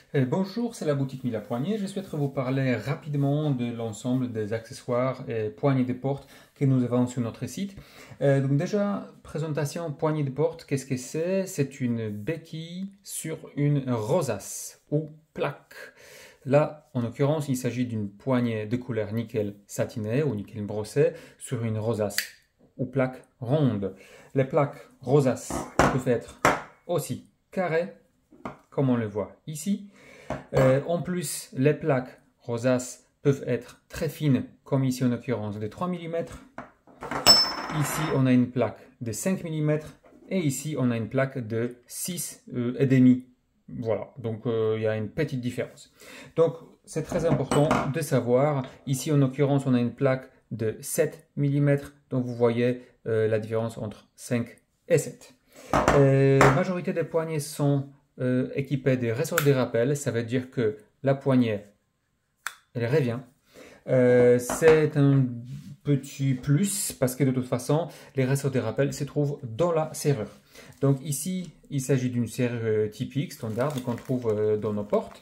Bonjour, c'est la boutique Mille à Poignées. Je souhaiterais vous parler rapidement de l'ensemble des accessoires et poignées de porte que nous avons sur notre site. Donc déjà, présentation poignée de porte, qu'est-ce que c'est? C'est une béquille sur une rosace ou plaque. Là, en l'occurrence, il s'agit d'une poignée de couleur nickel satiné ou nickel brossé sur une rosace ou plaque ronde. Les plaques rosaces peuvent être aussi carrées, comme on le voit ici. En plus, les plaques rosaces peuvent être très fines, comme ici en l'occurrence de 3 mm. Ici, on a une plaque de 5 mm et ici, on a une plaque de 6,5. Voilà, donc il y a une petite différence. Donc, c'est très important de savoir. Ici, en l'occurrence, on a une plaque de 7 mm. Donc, vous voyez la différence entre 5 et 7. La majorité des poignées sont équipées de ressorts de rappel. Ça veut dire que la poignée, elle revient. C'est un petit plus parce que de toute façon, les ressorts de rappel se trouvent dans la serrure. Donc ici, il s'agit d'une serrure typique, standard, qu'on trouve dans nos portes.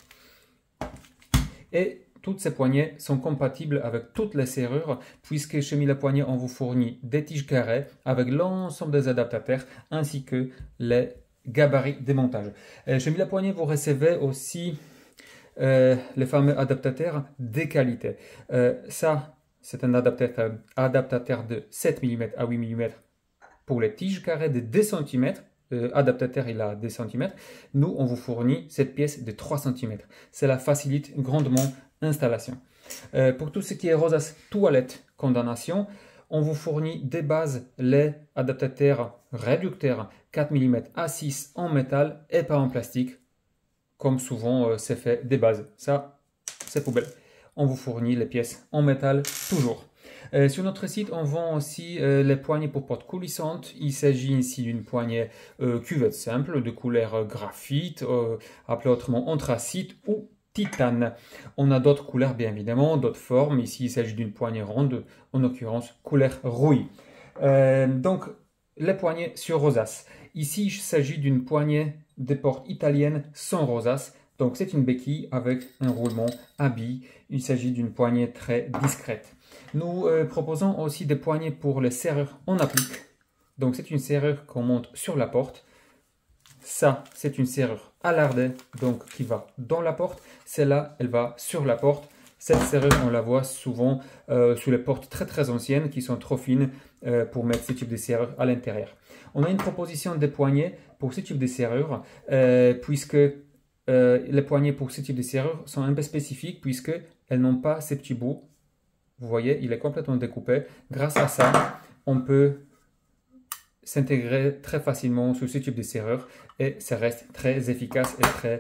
Et toutes ces poignées sont compatibles avec toutes les serrures, puisque chez Mille à Poignées, on vous fournit des tiges carrées avec l'ensemble des adaptateurs ainsi que les gabarits de montage. Chez Mille à Poignées, vous recevez aussi les fameux adaptateurs de qualité. Ça, c'est un adaptateur de 7 mm à 8 mm pour les tiges carrées de 2 cm. Adaptateur, il a 2 cm. Nous, on vous fournit cette pièce de 3 cm. Cela facilite grandement l'installation. Pour tout ce qui est rosace toilette condamnation, on vous fournit des bases, les adaptateurs réducteurs 4 mm à 6 en métal et pas en plastique, comme souvent c'est fait des bases. Ça, c'est poubelle. On vous fournit les pièces en métal toujours. Sur notre site, on vend aussi les poignées pour porte coulissantes. Il s'agit ici d'une poignée cuvette simple de couleur graphite, appelée autrement anthracite ou titane. On a d'autres couleurs bien évidemment, d'autres formes. Ici, il s'agit d'une poignée ronde, en l'occurrence couleur rouille. Donc, les poignées sur rosace. Ici, il s'agit d'une poignée de porte italienne sans rosace. Donc, c'est une béquille avec un roulement à billes. Il s'agit d'une poignée très discrète. Nous proposons aussi des poignées pour les serrures en applique. Donc, c'est une serrure qu'on monte sur la porte. Ça, c'est une serrure à lardet, donc qui va dans la porte. Celle-là, elle va sur la porte. Cette serrure, on la voit souvent sous les portes très anciennes qui sont trop fines pour mettre ce type de serrure à l'intérieur. On a une proposition de poignées pour ce type de serrure, puisque les poignées pour ce type de serrure sont un peu spécifiques, puisqu'elles n'ont pas ces petits bouts. Vous voyez, il est complètement découpé. Grâce à ça, on peut s'intégrer très facilement sur ce type de serrure et ça reste très efficace et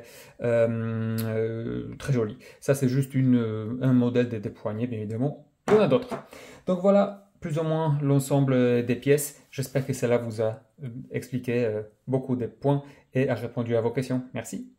très joli. Ça, c'est juste un modèle de poignées, bien évidemment. Il y en a d'autres. Donc voilà plus ou moins l'ensemble des pièces. J'espère que cela vous a expliqué beaucoup de points et a répondu à vos questions. Merci.